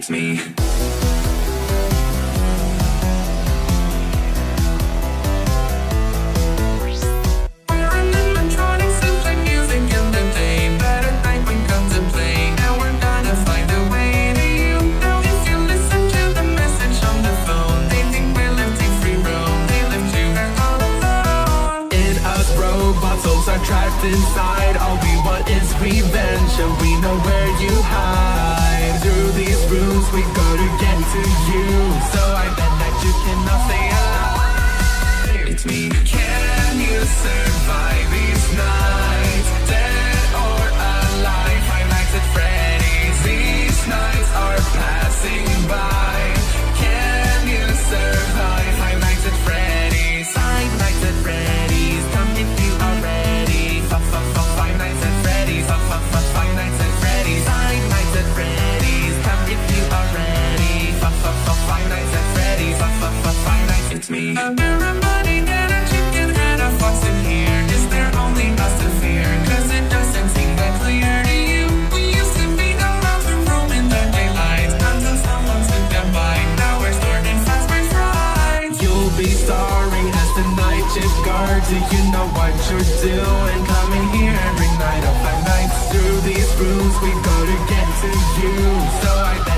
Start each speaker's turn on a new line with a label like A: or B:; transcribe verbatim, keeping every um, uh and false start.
A: It's me.
B: Trapped inside, all we want is revenge, and we know where you hide. Through these rooms we go to get to you, so I bet that you cannot stay alive.
A: It's me.
B: Can you survive these nights? Dead or alive? Five Nights at Freddy's. These nights are passing by. Can you survive Five Nights at Freddy's? Five Nights at Freddy's. Come if you are ready. Five Nights at Freddy's. Five Nights at Freddy's. Five Nights at Freddy's. Come if you are ready. Five Nights at Freddy's. Five Nights.
A: It's me.
B: Everybody get a chicken head of what's in here. Is there only us to fear? Cause it doesn't seem that clear to you. We used to be allowed to roam in the daylight until someone took their bite. Now we're starting fast, we're fried. You'll be starring as the night shift guard. Do you know what you're doing? Coming here every night of five nights. Through these rooms we go to get to you, so I